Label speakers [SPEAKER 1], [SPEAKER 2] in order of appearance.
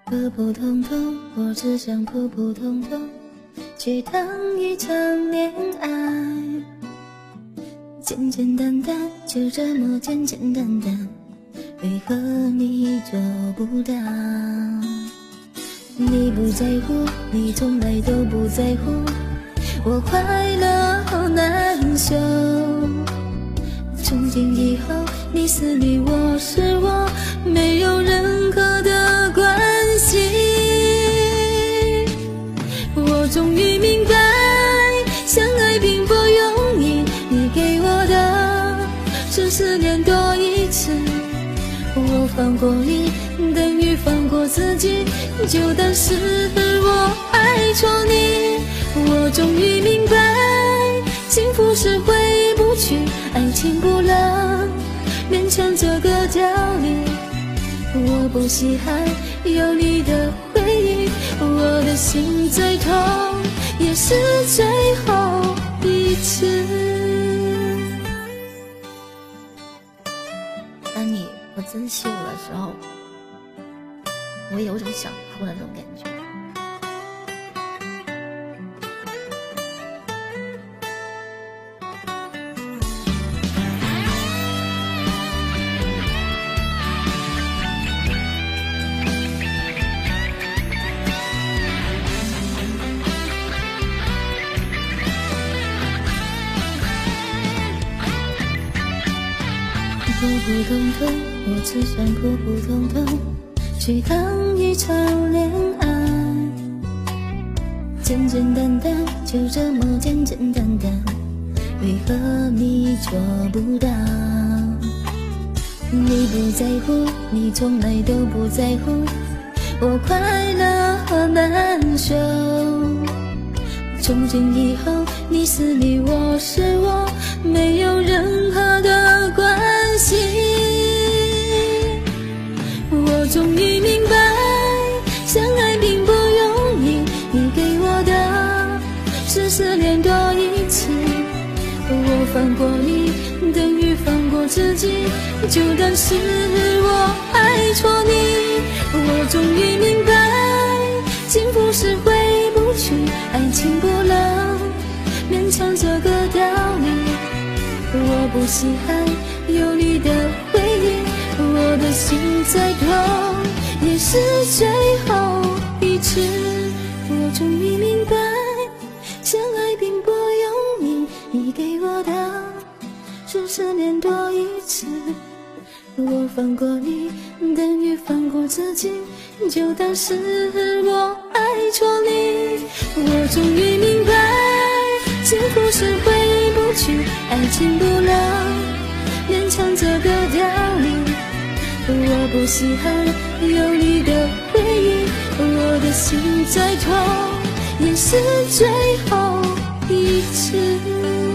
[SPEAKER 1] 普普通通，我只想普普通通，去当一场恋爱。简简单单，就这么简简单单，为何你做不到？你不在乎，你从来都不在乎，我快乐好难受。从今以后，你是你，我是我，没有任何的关系。我终于明白，相爱并不容易，你给我的是思念多一次。我放过你，等于放过自己，就当是我爱错你。我终于明白，幸福是回不去，爱情不能勉强这个道理。我不稀罕有你的回忆，我的心再痛也是最后一次。当你不自信的时候，我有种想哭的那种感觉。普普通通，我只想普普通通，去当一场恋爱。简简单单，就这么简简单单，为何你做不到？你不在乎，你从来都不在乎，我快乐好难受。从今以后，你是你，我是我，没有任何的关系。我终于明白，相爱并不容易，你给我的是思念多一次。我放过你，等于放过自己，就当是我爱错你。我终于明白，幸福是回不去，爱情不能勉强这个道理。我不稀罕有你的回忆，我的心再痛也是最后一次。我终于明白，相爱并不容易，你给我的是思念多一次。我放过你，等于放过自己，就当是我爱错你。我终于明白，幸福是回不去，爱情不能勉强这个道理。我不稀罕有你的回忆，我的心再痛也是最后一次。